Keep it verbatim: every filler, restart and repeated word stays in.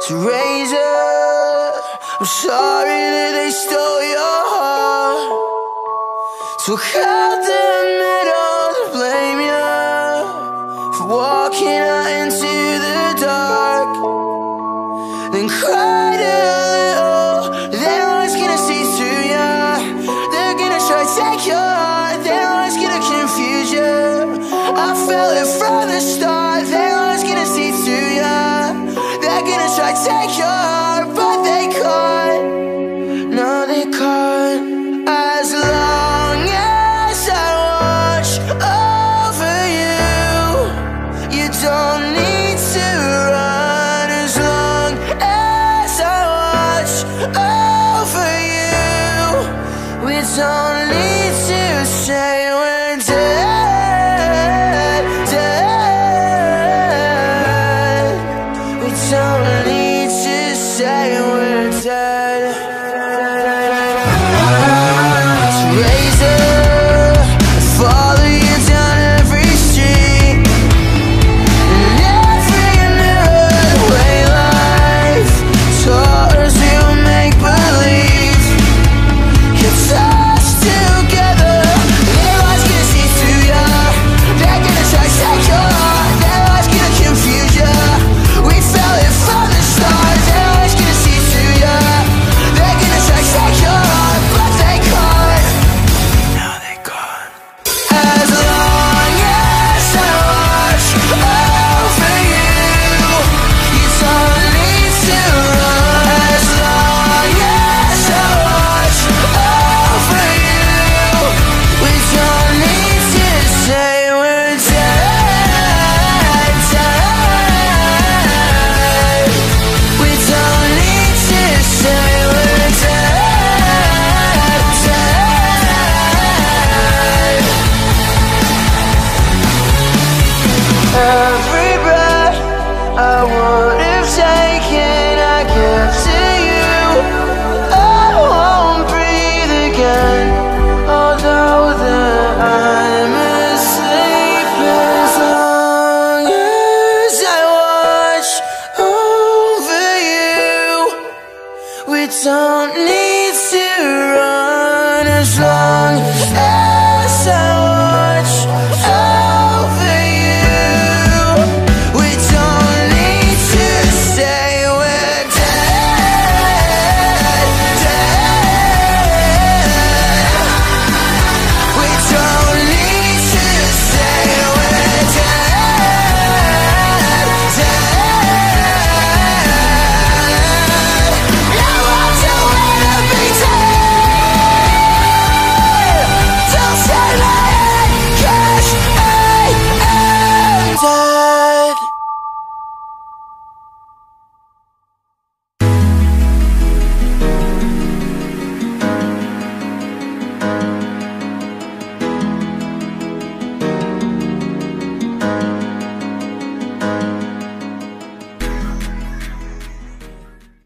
Razor, I'm sorry that they stole your heart. So cut the middle to blame you for walking out into the dark. Then cried a little, they're always gonna see through ya. They're gonna try to take your heart, they're always gonna confuse you. I felt it from the start, they're always gonna see through ya. They're gonna try to take your heart, but they can't. No, they can't. As long as I watch over you, you don't need to run. As long as I watch over you, we don't need to say we're dead, dead. We don't need to say we're dead. Razor, follow you down every street, and every way life taught us we will make believe. Kept us together, their eyes gonna see through ya. They're gonna try to take your heart, their eyes gonna confuse ya. We felt it from the start, their eyes gonna see through ya. They're gonna try to take your heart, but they can't. No, they can't. As long as I watch over you, you don't need to run. As long as I watch over you, we don't need to say we're dead, dead. We don't need to say we're dead, dead. Every breath I would have taken, I give to you. I won't breathe again, although that I'm asleep. As long as I watch over you, we don't need to run. As long as